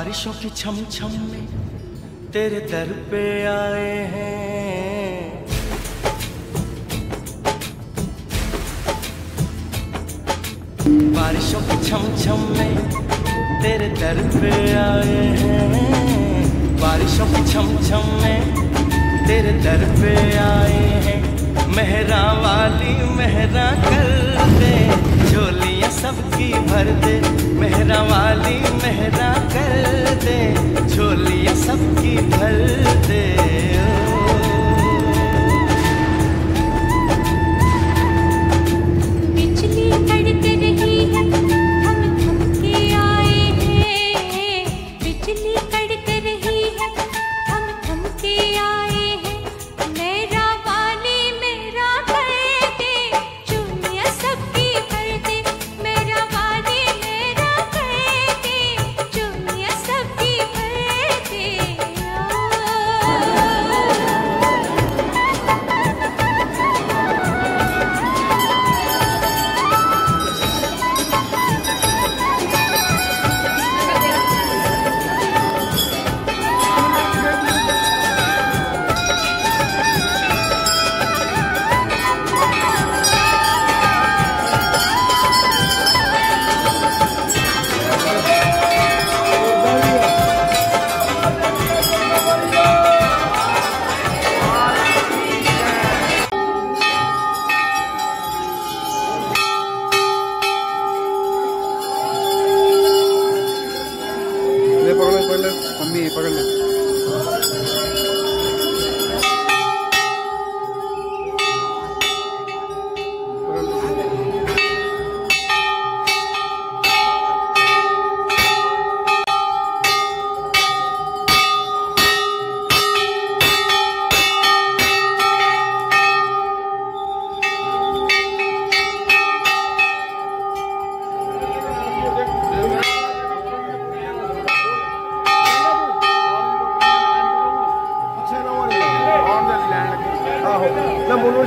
बारिशों की छम छम में तेरे दर पे आए हैं। बारिशों की छम छम में तेरे दर पे आए हैं। बारिशों की छम छम में तेरे दर पे आए हैं। मेहरा वाली मेहरा कर दे, झोलियां सबकी भर दे। मेहरा वाली मेहरा कर दे, झोलियां सबकी भर दे। बिजली कड़क रही है, हम थम के आए हैं। बिजली कड़क रही है, हम थम के आए हैं। मेरा वाली मेरा कर दे, झोलियां सबकी भर दे। मेरा वाली मेरा कर दे, झोलियां सबकी भर दे। पकड़ ले मम्मी, पकड़ ले। बोलो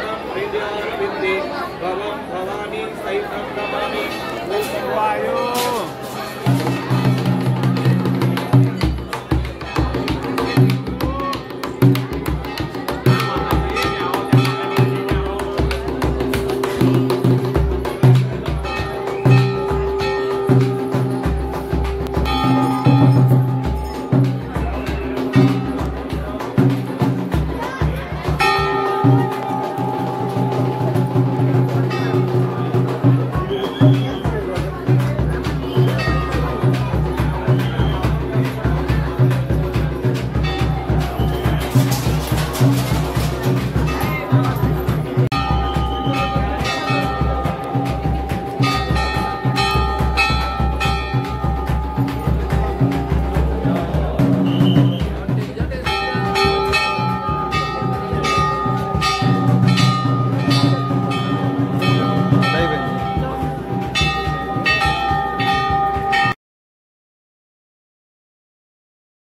भवानी सहितं नमामि।